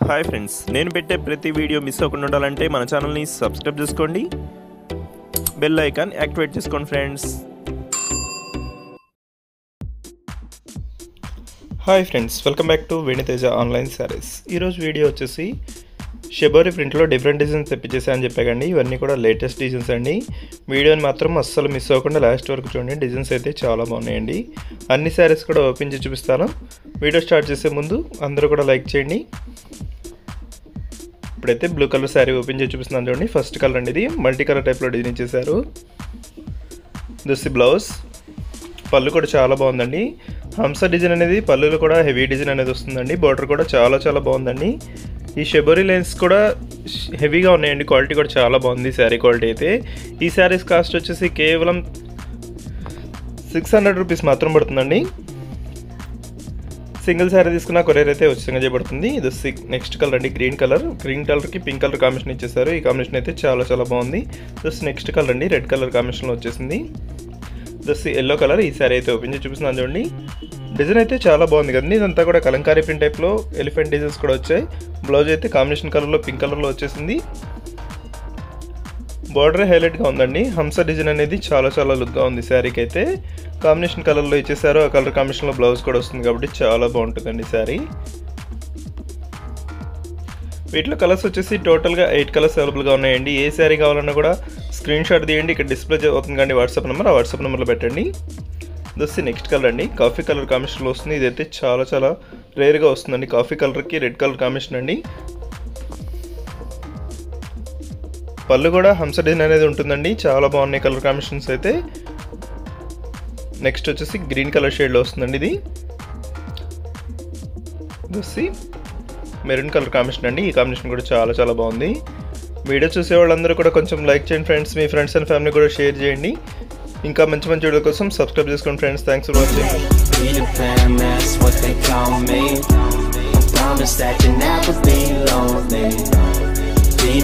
Hi friends, నేను పెట్టే ప్రతి వీడియో మిస్ అవ్వకుండా ఉండాలంటే మన ఛానల్ని సబ్స్క్రైబ్ చేసుకోండి, బెల్ ఐకాన్ యాక్టివేట్ చేసుకోండి friends. Hi friends, welcome back to Venu Teja online saris. ఈరోజు వీడియో వచ్చేసి సెబోరి ప్రింట్లో డిఫరెంట్ డిజైన్స్ తెప్పించేసాయని చెప్పాకండి. ఇవన్నీ కూడా లేటెస్ట్ డిజైన్స్ అండి. వీడియోని మాత్రం అస్సలు మిస్ అవ్వకుండా లాస్ట్ వరకు చూడండి. డిజైన్స్ అయితే చాలా బాగున్నాయండి. అన్ని శారీస్ కూడా ఓపెన్ చేసి చూపిస్తాను. వీడియో స్టార్ట్ చేసే ముందు అందరూ కూడా లైక్ చేయండి. ఇప్పుడైతే బ్లూ కలర్ శారీ ఓపెన్ చేసి చూపిస్తున్నాను చూడండి. ఫస్ట్ కలర్ అండి, ఇది మల్టీ కలర్ టైప్లో డిజైన్ ఇచ్చేసారు. దిస్ బ్లౌజ్, పళ్ళు కూడా చాలా బాగుందండి. హంస డిజైన్ అనేది పళ్ళులో కూడా హెవీ డిజైన్ అనేది వస్తుందండి. బార్డర్ కూడా చాలా బాగుందండి. ఈ సెబోరి లైన్స్ కూడా హెవీగా ఉన్నాయండి. క్వాలిటీ కూడా చాలా బాగుంది శారీ క్వాలిటీ అయితే. ఈ శారీస్ కాస్ట్ వచ్చేసి కేవలం 600 రూపీస్ మాత్రం పడుతుందండి. సింగిల్ శారీ తీసుకున్న కొరియర్ అయితే ఉచితంగా చేయబడుతుంది. ఇది నెక్స్ట్ కలర్ అండి, గ్రీన్ కలర్కి పింక్ కలర్ కాంబినేషన్ ఇచ్చేసారు. ఈ కాంబినేషన్ అయితే చాలా బాగుంది. దస్ నెక్స్ట్ కలర్ అండి, రెడ్ కలర్ కాంబినేషన్లో వచ్చేసింది. This yellow colour. ఈ శారీ అయితే ఓపెన్ చేసి చూపిస్తున్నాను చూడండి. డిజైన్ అయితే చాలా బాగుంది కదండి. ఇదంతా కూడా కలంకారీ ప్రింట్ టైప్లో ఎలిఫెంట్ డిజైన్స్ కూడా వచ్చాయి. బ్లౌజ్ అయితే కాంబినేషన్ కలర్లో పింక్ కలర్లో వచ్చేసింది. బార్డర్ హైలైట్గా ఉందండి. హంస డిజైన్ అనేది చాలా లుక్గా ఉంది శారీకి అయితే. కాంబినేషన్ కలర్లో ఇచ్చేసారు. ఆ కలర్ కాంబినేషన్లో బ్లౌజ్ కూడా వస్తుంది కాబట్టి చాలా బాగుంటుందండి శారీ. వీటిలో కలర్స్ వచ్చేసి టోటల్గా 8 కలర్స్ అవైలబుల్గా ఉన్నాయండి. ఏ శారీ కావాలన్నా కూడా స్క్రీన్ షాట్ తీయండి. ఇక్కడ డిస్ప్లే అవుతుంది కానీ వాట్సాప్ నెంబర్, ఆ వాట్సాప్ నెంబర్లో పెట్టండి. దోసి నెక్స్ట్ కలర్ అండి, కాఫీ కలర్ కాంబినేషన్లో వస్తుంది. ఇదైతే చాలా రేర్గా వస్తుందండి. కాఫీ కలర్కి రెడ్ కలర్ కాంబినేషన్ అండి. పళ్ళు కూడా హంస డిజైన్ అనేది ఉంటుందండి. చాలా బాగున్నాయి కలర్ కాంబినేషన్స్ అయితే. నెక్స్ట్ వచ్చేసి గ్రీన్ కలర్ షేడ్లో వస్తుందండి. ఇది దోసి మెరూన్ కలర్ కాంబినేషన్ అండి. ఈ కాంబినేషన్ కూడా చాలా బాగుంది. వీడియో చూసే వాళ్ళందరూ కూడా కొంచెం లైక్ చేయండి ఫ్రెండ్స్. మీ ఫ్రెండ్స్ అండ్ ఫ్యామిలీ కూడా షేర్ చేయండి. ఇంకా మంచి వీడియో కోసం సబ్స్క్రైబ్ చేసుకోండి ఫ్రెండ్స్. Thanks for watching.